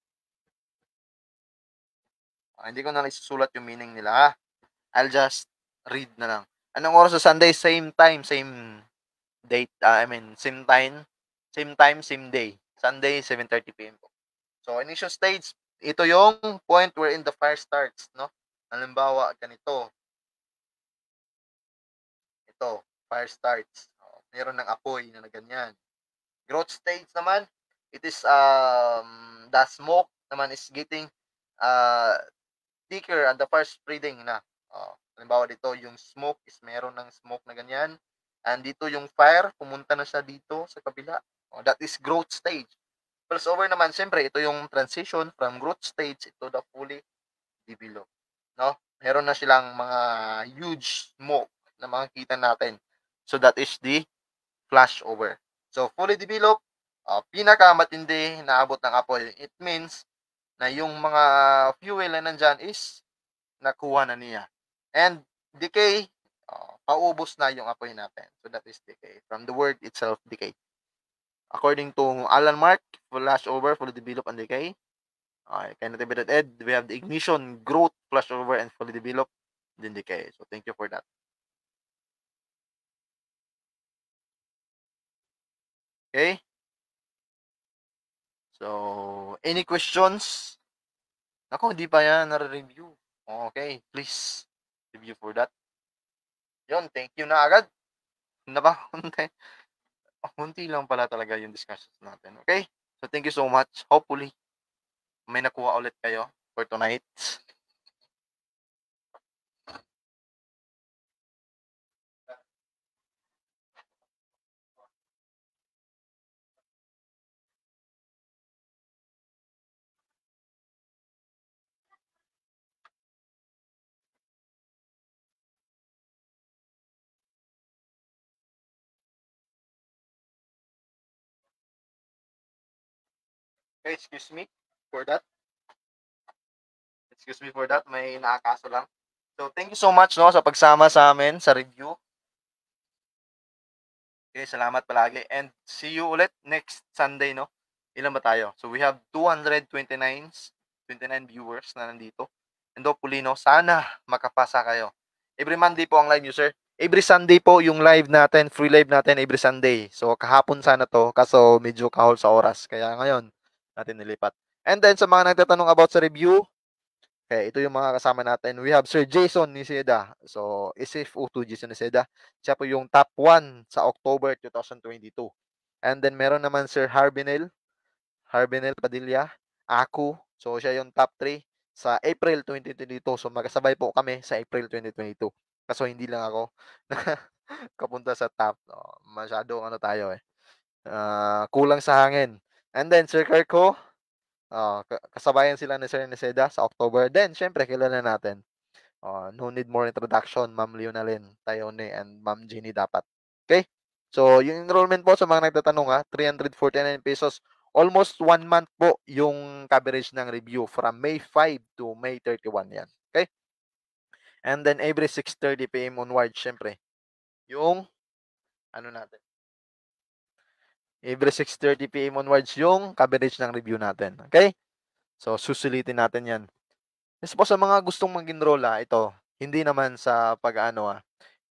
Uh, hindi ko na isusulat yung meaning nila, ha? I'll just read na lang. Anong oras sa Sunday? Same time, same date. Uh, I mean, same time, same time, same day. Sunday, seven thirty p m po. So, initial stage, ito yung point wherein the fire starts, no? Halimbawa, ganito. Ito, fire starts. Oh, meron ng apoy na ganyan. Growth stage naman, it is, um, the smoke naman is getting, uh, thicker and the fire spreading na. Oh, halimbawa dito, yung smoke is meron ng smoke na ganyan. And dito yung fire, pumunta na siya dito sa kabila. Oh, that is growth stage. Crossover naman, siyempre, ito yung transition from growth stage to the fully developed. No? Meron na silang mga huge smoke na makikita natin. So, that is the flashover. So, fully developed, uh, pinakamatindi na abot ng apoy. It means na yung mga fuel na nandyan is nakuha na niya. And decay, uh, paubos na yung apoy natin. So, that is decay. From the word itself, decay. According to Alan Mark, flashover, fully develop, and decay. Okay, kind of debated Ed, we have the ignition, growth, flashover, and fully develop, then decay. So thank you for that. Okay. So, any questions? Ako, hindi pa yan na-review. Okay, please review for that. Yun, thank you na agad. Naba, kunti. Kunti lang pala talaga yung discussions natin. Okay? So, thank you so much. Hopefully, may nakuha ulit kayo for tonight. Okay, excuse me for that. Excuse me for that. May naakaso lang. So, thank you so much no sa pagsama sa amin sa review. Okay, salamat palagi. And see you ulit next Sunday, no? Ilan ba tayo? So, we have two hundred twenty-nine, twenty-nine viewers na nandito. And hopefully, no, sana makapasa kayo. Every Monday po ang live nyo, sir. Every Sunday po yung live natin, free live natin every Sunday. So, kahapon sana to, kaso medyo kahol sa oras. Kaya ngayon, natin nilipat. And then, sa mga nagtatanong about sa review, okay, ito yung mga kasama natin. We have Sir Jason Niseda. So, S F O two Jason Niseda. Siya po yung top one sa October twenty twenty-two. And then, meron naman Sir Harbinel. Harbinel Padilla. Ako. So, siya yung top three sa April twenty twenty-two. So, magkasabay po kami sa April twenty twenty-two. Kaso, hindi lang ako kapunta sa top. No, masyadong ano tayo eh. Uh, kulang sa hangin. And then, Sir Kirko. Uh, kasabayan sila ni Sir Niseda sa October. Then, syempre, kilala natin. Uh, no need more introduction, Ma'am Leonalyn Tayone and Ma'am Jeannie dapat. Okay? So, yung enrollment po sa mga nagtatanong ha, three hundred forty-nine pesos. Almost one month po yung coverage ng review from May five to May thirty-one yan. Okay? And then, every six thirty p m onward, syempre, yung, ano natin, every six thirty p m onwards yung coverage ng review natin. Okay? So, susulitin natin yan. Yes po, sa mga gustong mag-enroll, ah, ito, hindi naman sa pag-ano, ah,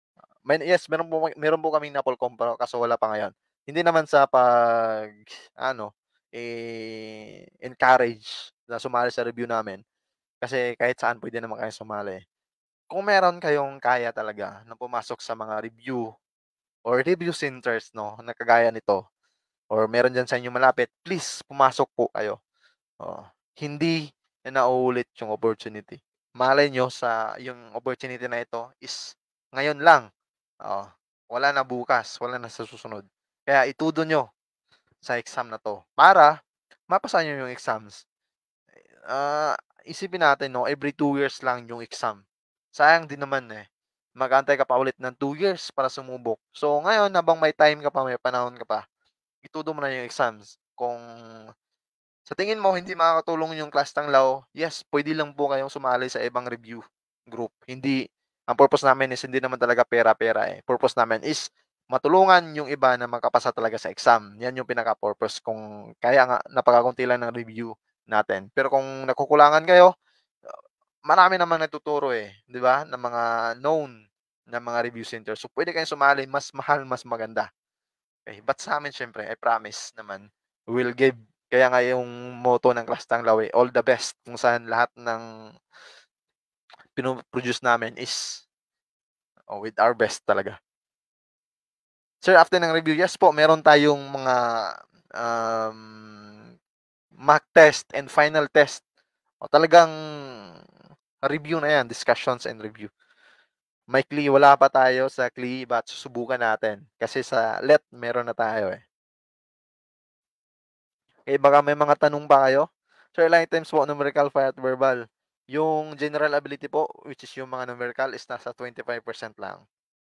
May yes, meron po meron po kaming Napolcom pero kaso wala pa ngayon. Hindi naman sa pag-ano, eh, encourage na sumali sa review namin, kasi kahit saan puwede naman kayo sumali. Kung meron kayong kaya talaga na pumasok sa mga review or review centers 'no, na kagaya nito or meron diyan sa inyong malapit, please pumasok po kayo, oo. Hindi na nauulit yung opportunity. Malay niyo sa yung opportunity na ito is ngayon lang, oo. Wala na bukas, wala na sa susunod. Kaya itudo niyo sa exam na 'to para mapasa niyo yung exams. Ah, isipin natin 'no, every two years lang yung exam. Sayang din naman, eh, mag-aantay ka pa ulit ng two years para sumubok. So ngayon habang may time ka pa, may panahon ka pa, itudo mo na yung exams. Kung sa tingin mo hindi makakatulong yung class Tanglaw, yes, puwede lang po kayong sumali sa ibang review group. Hindi ang purpose namin is hindi naman talaga pera-pera, eh. Purpose namin is matulungan yung iba na makapasa talaga sa exam. 'Yan yung pinaka-purpose kung kaya nga napakakonti lang ng review natin. Pero kung nakukulangan kayo, marami namang nagtuturo, eh, 'di ba, ng mga known na mga review center. So, puwede kayong sumali, mas mahal, mas maganda. Okay, but sa'min siyempre I promise naman, we will give kaya nga yung motto ng Class Tanglaw, eh, all the best kung saan lahat ng pino-produce namin is, oh, with our best talaga. Sir, after ng review, yes po, meron tayong mga, um, mock test and final test. O talagang review na 'yan, discussions and review. May C L I wala pa tayo sa C L I but susubukan natin kasi sa L E T meron na tayo, eh. Eh, baka may mga tanong pa kayo? Sir, ilang items po numerical, fire at verbal? Yung general ability po, which is yung mga numerical is nasa twenty-five percent lang.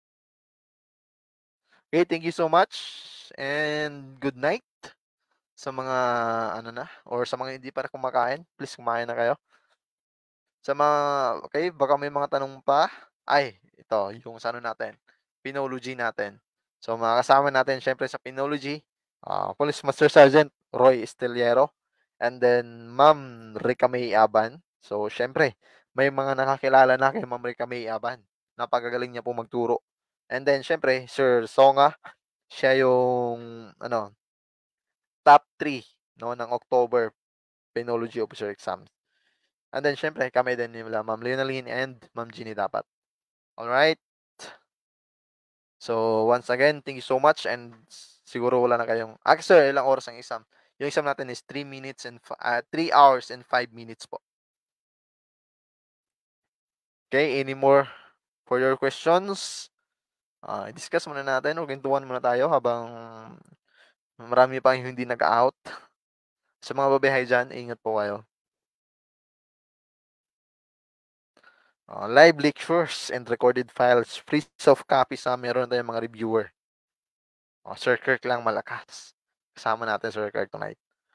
Okay, thank you so much and good night sa mga ano na or sa mga hindi pa na kumakain, please kumain na kayo. Sa mga okay, baka may mga tanong pa. Ay, ito yung sa ano natin, Penology natin. So, mga kasama natin siyempre sa Penology, ah, Police Master Sergeant Roy Esteliero, and then Ma'am Rica May Aban. So, siyempre may mga nakakilala na kay Ma'am Rica May Aban. Napakagaling niya po magturo. And then siyempre Sir Songa, siya yung ano, top three 'no, ng October Penology Officer Exams. And then siyempre kami din nila Ma'am Leonaline and Ma'am Jeannie dapat. Alright? So, once again, thank you so much and siguro wala na kayong ah, sir, ilang oras ang exam? Yung exam natin is three minutes and fi ah, three hours and five minutes po. Okay, any more for your questions? Ah, i-discuss muna natin o kwentuhan muna tayo habang marami pang hindi nag-a-out. Sa mga babiyahe diyan, ingat po kayo. Ah, live lectures and recorded files, free soft copies, ah, meron tayong mga reviewer. Oh, Sir Kirk lang malakas. Kasama natin Sir Kirk tonight.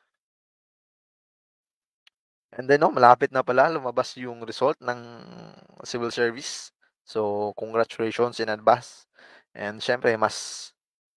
And then 'no, malapit na pala lumabas yung result ng civil service. So, congratulations in advance. And siyempre mas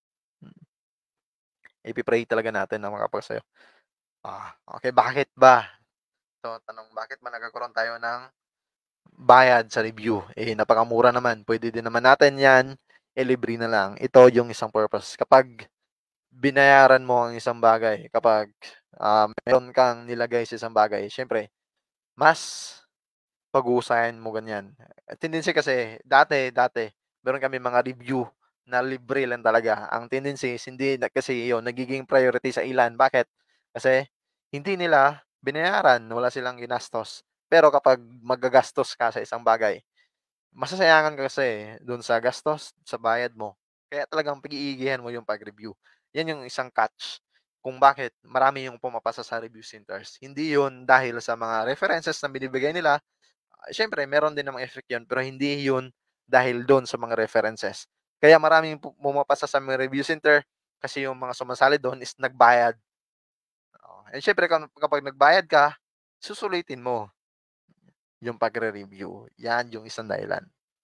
ipi-pray talaga natin na makapag-sayo. Ah, okey, bakit ba? So, tanong, bakit ba nagkakaroon tayo ng bayad sa review? Eh, napakamura naman, puwede din naman natin 'yan ilibre na lang. Ito yung isang purpose, kapag binayaran mo ang isang bagay, kapag, ah, meron kang nilagay sa isang bagay, siyempre mas pag-uusayan mo ganyan. Tendency kasi dati dati meron kaming mga review na libre lang talaga. Ang tendency is hindi na kasi iyon nagiging priority sa ilan. Bakit? Kasi hindi nila binayaran, wala silang ginastos. Pero kapag maggagastos ka sa isang bagay, masasayangan ka kasi dun sa gastos, sa bayad mo. Kaya talagang pag-iigihan mo yung pag-review. Yan yung isang catch kung bakit marami yung pumapasa sa review centers. Hindi yun dahil sa mga references na binibigay nila. Ah, siyempre meron din namang effect 'yun, pero hindi 'yun dahil do'n sa mga references. Kaya maraming pu pumapasa sa mga review center kasi yung mga sumasali do'n is nagbayad, oo. And siyempre kam kapag nagbayad ka, susulitin mo yung pagre-review, 'yan yung isang dahilan.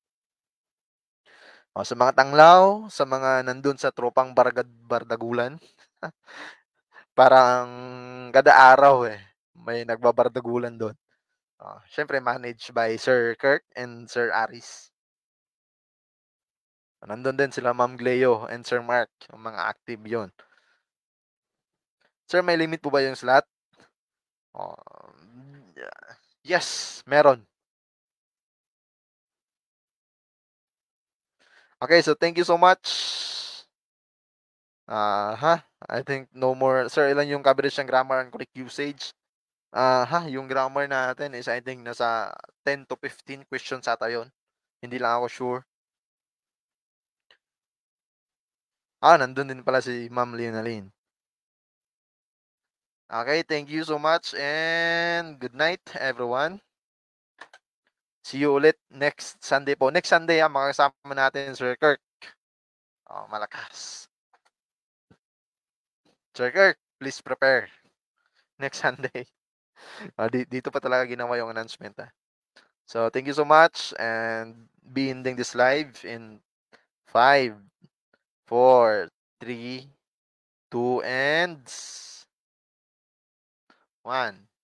Oh, sa mga tanglaw, sa mga nando'n sa tropang bargad bardagulan, parang kada araw, eh, may nagbabardagulan do'n. Oh, siyempre managed by Sir Kirk and Sir Aris. Nandun din sila Ma'am Gleo and Sir Mark, yung mga active yon. Sir, may limit po ba yung slot? Um, yes, meron. Okay, so thank you so much. Ah, ha, I think no more. Sir, ilan yung coverage ng grammar and correct usage? Ah, ha, yung grammar natin is I think nasa ten to fifteen questions ata yun. Hindi lang ako sure. Ah, nandun din pala si Ma'am Leonaline. Okay, thank you so much and good night everyone. See you ulit next Sunday po. Next Sunday, ah, makakasama natin Sir Kirk. Oh, malakas. Sir Kirk, please prepare. Next Sunday. Ah, di- dito pa talaga ginawa yung announcement. Ah. So, thank you so much and be ending this live in five, four, three, two, and one.